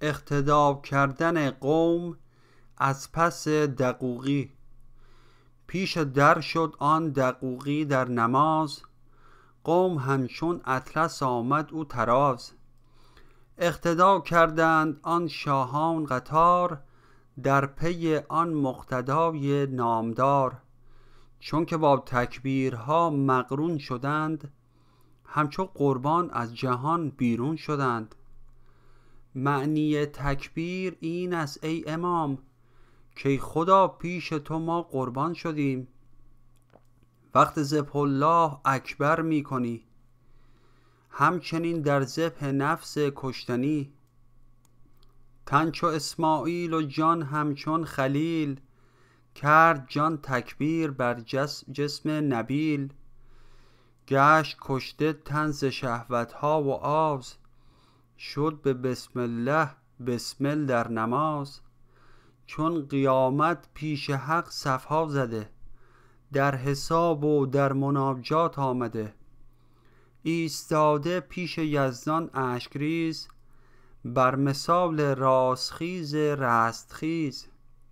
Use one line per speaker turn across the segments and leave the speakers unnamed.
اقتدا کردن قوم از پس دقوقی. پیش در شد آن دقوقی در نماز، قوم همچون اطلس آمد او طراز. اقتدا کردند آن شاهان قطار، در پی آن مقتدای نامدار. چون که با تکبیرها مقرون شدند، همچو قربان از جهان بیرون شدند. معنی تکبیر این است ای امام، که خدا پیش تو ما قربان شدیم. وقت ذبح الله اکبر می کنی، همچنین در ذبح نفس کشتنی. تن چو اسماعیل و جان همچون خلیل، کرد جان تکبیر بر جسم نبیل. گشت کشته تن ز شهوتها و آز، شد به بسم الله بسمل در نماز. چون قیامت پیش حق صفها زده، در حساب و در مناجات آمده. ایستاده پیش یزدان اشکریز، بر مثال راستخیز رستخیز.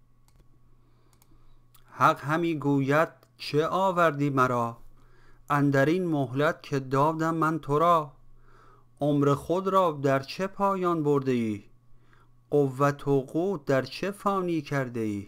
حق همی گوید چه آوردی مرا، اندرین مهلت که دادم من تو را. عمر خود را در چه پایان برده ای، قوت و قوت در چه فانی کرده ای.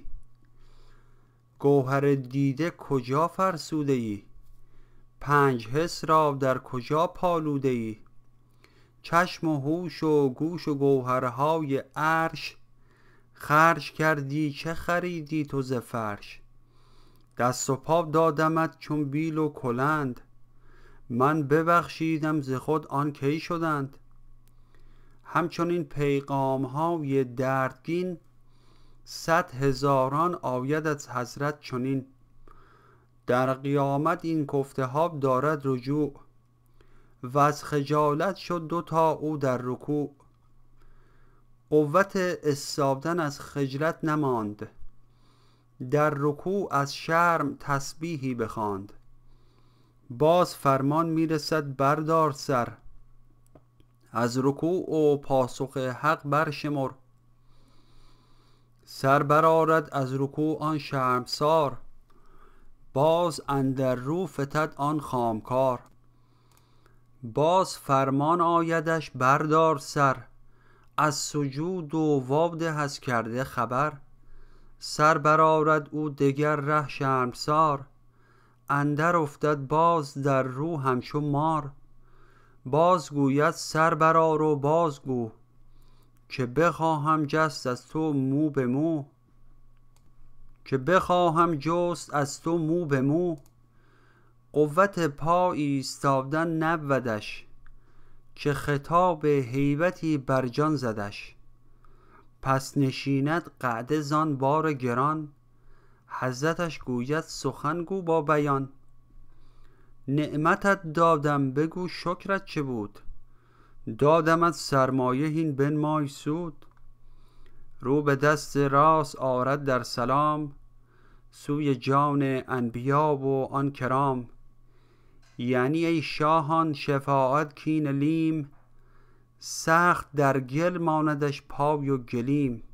گوهر دیده کجا فرسوده ای، پنج حس را در کجا پالوده ای. چشم و هوش و گوش و گوهرهای عرش، خرج کردی چه خریدی تو ز فرش. دست و پا دادمت چون بیل و کلند، من ببخشیدم ز خود آن کی شدند. همچنین پیغام های دردگین، 100,000 آید از حضرت چنین. در قیامت این گفته ها دارد رجوع، و از خجالت شد 2 تا او در رکوع. قوت استادن از خجلت نماند، در رکوع از شرم تسبیحی بخواند. باز فرمان میرسد بردار سر، از رکوع و پاسخ حق برشمر. سر برآرد از رکوع آن شرمسار، باز اندر رو فتد آن خامکار. باز فرمان آیدش بردار سر، از سجود و واده از کرده خبر. سر برآرد او دگر ره شرمسار، اندر افتد باز در رو همچو مار. باز گوید سر برآر و بازگو، که بخواهم جست از تو مو به مو. قوت پا ایستادن نبودش، که خطاب هیبتی بر جان زدش. پس نشیند قعده زان بار گران، حضرتش گوید سخن گو با بیان. نعمتت دادم بگو شکرت چه بود، دادمت سرمایه هین بنمای سود. رو به دست راست آرد در سلام، سوی جان انبیا و آن کرام. یعنی ای شاهان شفاعت کین لیم، سخت در گل ماندش پای و گلیم.